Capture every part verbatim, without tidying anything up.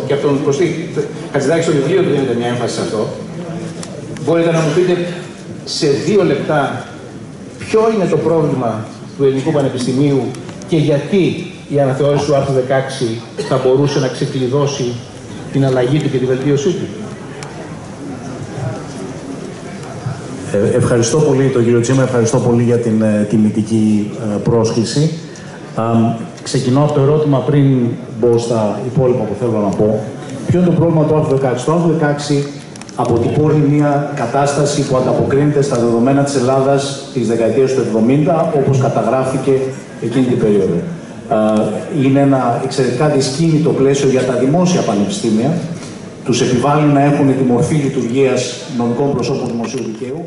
και από τον Κωστή Χατζηδάκη στο βιβλίο του δίνεται μια έμφαση σε αυτό. Μπορείτε να μου πείτε σε δύο λεπτά ποιο είναι το πρόβλημα του Ελληνικού Πανεπιστημίου και γιατί η αναθεώρηση του άρθρου δεκαέξι θα μπορούσε να ξεκλειδώσει την αλλαγή του και τη βελτίωσή του. Ε, ευχαριστώ πολύ τον κύριο Τσίμα, ευχαριστώ πολύ για την ε, τιμητική ε, πρόσκληση. Ε, ξεκινώ από το ερώτημα πριν μπω στα υπόλοιπα που θέλω να πω. Ποιο είναι το πρόβλημα του άρθρου δεκαέξι. Το άρθρο δεκαέξι αποτυπώνει μια κατάσταση που ανταποκρίνεται στα δεδομένα της Ελλάδας της δεκαετίας του εβδομήντα, όπως καταγράφηκε εκείνη την περίοδο. Είναι ένα εξαιρετικά δυσκίνητο πλαίσιο για τα δημόσια πανεπιστήμια. Τους επιβάλλει να έχουν τη μορφή λειτουργίας νομικών προσώπων δημοσίου δικαίου.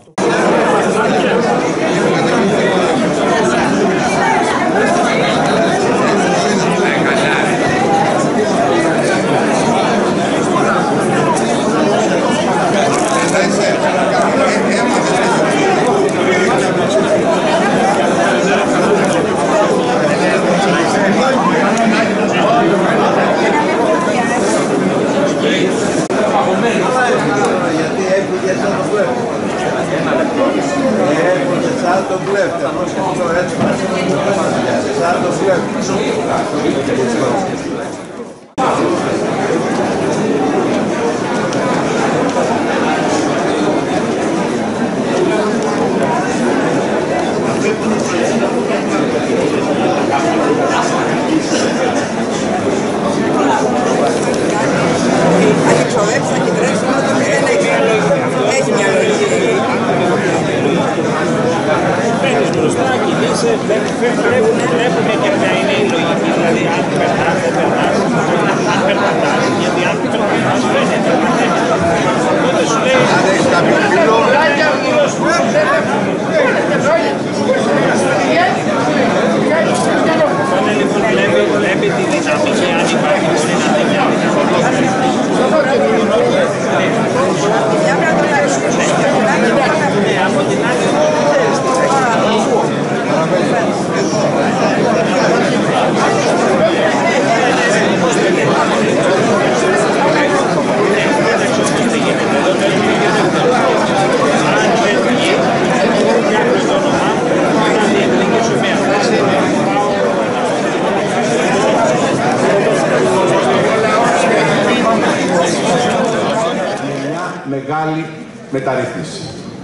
Μεγάλη μεταρρύθμιση.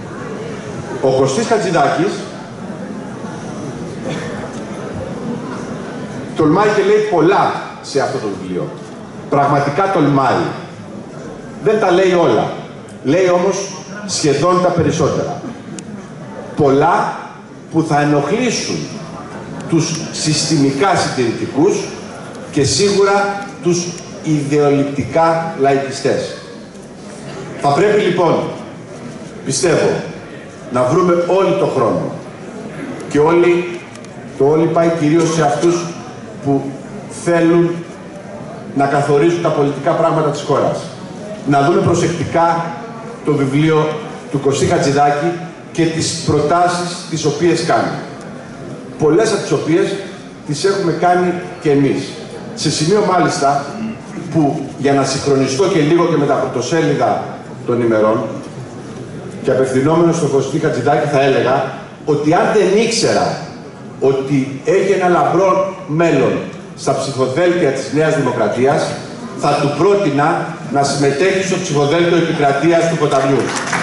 Ο Κωστής Χατζηδάκης τολμάει και λέει πολλά σε αυτό το βιβλίο. Πραγματικά τολμάει. Δεν τα λέει όλα. Λέει όμως σχεδόν τα περισσότερα. Πολλά που θα ενοχλήσουν τους συστημικά συντηρητικούς και σίγουρα τους ιδεολειπτικά λαϊκιστές. Θα πρέπει λοιπόν, πιστεύω, να βρούμε όλοι το χρόνο. Και όλοι, το όλοι πάει κυρίως σε αυτούς που θέλουν να καθορίζουν τα πολιτικά πράγματα της χώρας. Να δούμε προσεκτικά το βιβλίο του Κωστή Χατζηδάκη και τις προτάσεις τις οποίες κάνει. Πολλές από τις οποίες τις έχουμε κάνει και εμείς. Σε σημείο μάλιστα που, για να συγχρονιστώ και λίγο και με τα πρωτοσέλιδα των ημερών και απευθυνόμενος στον Κωστή Χατζηδάκη, θα έλεγα ότι αν δεν ήξερα ότι έχει ένα λαμπρό μέλλον στα ψηφοδέλτια της Νέας Δημοκρατίας, θα του πρότεινα να συμμετέχει στο ψηφοδέλτιο επικρατείας του Κοταριού.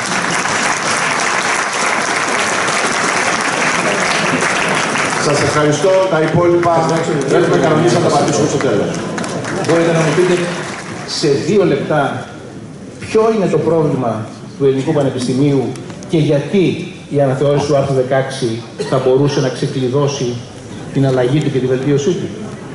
Σας ευχαριστώ. Τα υπόλοιπα έχουμε κανονίσει να τα πατήσουμε στο τέλος. Μπορείτε να μου πείτε σε δύο λεπτά ποιο είναι το πρόβλημα του Ελληνικού Πανεπιστημίου και γιατί η αναθεώρηση του άρθρου δεκαέξι θα μπορούσε να ξεκλειδώσει την αλλαγή του και τη βελτίωσή του.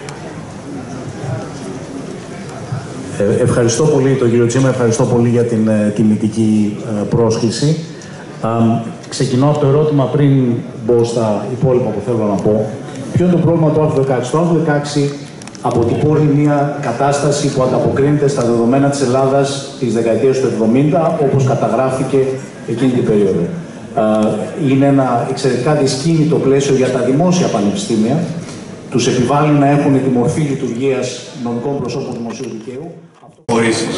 Ε, ευχαριστώ πολύ τον κύριο Τσίμα, ευχαριστώ πολύ για την ε, τιμητική ε, πρόσκληση. Ε, ξεκινώ από το ερώτημα πριν μπω στα υπόλοιπα που θέλω να πω. Ποιο είναι το πρόβλημα του άρθρου δεκαέξι. Το άρθρο δεκαέξι αποτυπώνει μια κατάσταση που ανταποκρίνεται στα δεδομένα της Ελλάδας της δεκαετίας του εβδομήντα, όπως καταγράφηκε εκείνη την περίοδο. Είναι ένα εξαιρετικά δυσκίνητο πλαίσιο για τα δημόσια πανεπιστήμια. τους επιβάλλει να έχουν τη μορφή λειτουργίας νομικών προσώπων δημοσίου δικαίου. Χωρίσεις.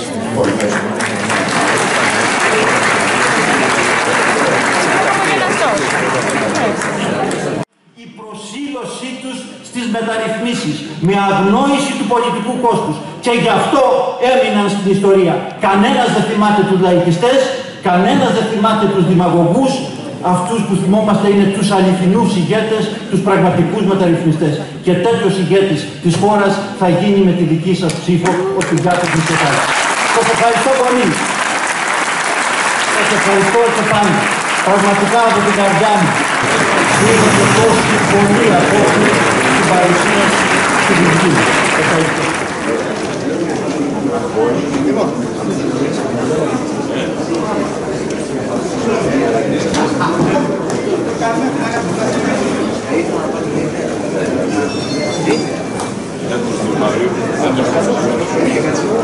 Η προσήλωσή τους στις μεταρρυθμίσεις με αγνόηση του πολιτικού κόστους και γι' αυτό έμειναν στην ιστορία. Κανένας δεν θυμάται τους λαϊκιστές, κανένας δεν θυμάται τους δημαγωγούς. Αυτούς που θυμόμαστε είναι τους αληθινούς ηγέτες, τους πραγματικούς μεταρρυθμιστές. Και τέτοιος ηγέτης της χώρας θα γίνει με τη δική σας ψήφο ο Κυριάκος Μητσοτάκης. Σας ευχαριστώ πολύ. Σας ευχαριστώ και πάλι. Πραγματικά από την καρδιά μου. Είδατε τόση πολύ απόψη στην παρουσίαση στη δική μου. Ευχαριστώ. Thank you.